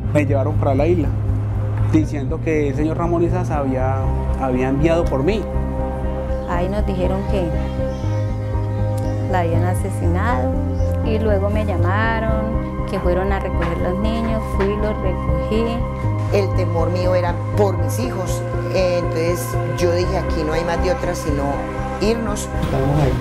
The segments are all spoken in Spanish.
me llevaron para la isla, diciendo que el señor Ramón Isas había enviado por mí. Ahí nos dijeron que la habían asesinado y luego me llamaron, que fueron a recoger los niños, fui y los recogí. El temor mío era por mis hijos, entonces yo dije aquí no hay más de otra sino irnos. Estamos ahí.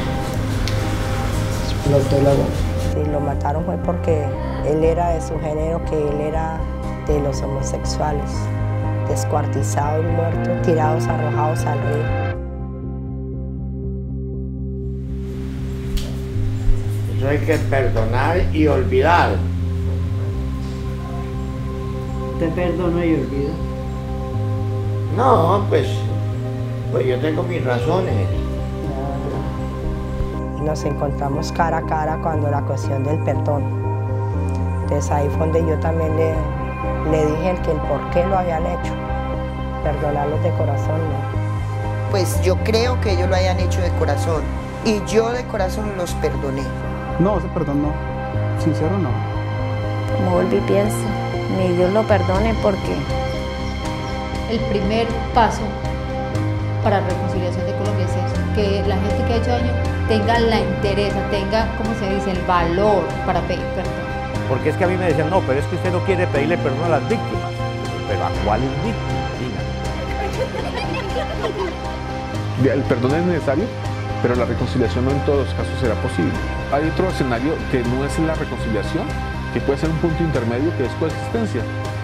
Explotó la bomba. Si lo mataron fue porque él era de su género, que él era de los homosexuales, descuartizados, muertos, tirados, arrojados al río. Eso hay que perdonar y olvidar. ¿Usted perdona y olvida? No, pues yo tengo mis razones. Y nos encontramos cara a cara cuando la cuestión del perdón. Entonces ahí fue donde yo también le dije el por qué lo habían hecho. Perdonarlos de corazón, ¿no? Pues yo creo que ellos lo hayan hecho de corazón y yo de corazón los perdoné. No, ese perdón no, sincero no. Como vuelvo y pienso, ni Dios lo perdone porque el primer paso para la reconciliación de Colombia es eso, que la gente que ha hecho daño tenga la entereza, tenga, como se dice, el valor para pedir perdón. Porque es que a mí me decían, no, pero es que usted no quiere pedirle perdón a las víctimas. ¿Pero a cuáles víctimas? Diga. El perdón es necesario, pero la reconciliación no en todos los casos será posible. Hay otro escenario que no es la reconciliación, que puede ser un punto intermedio, que es coexistencia.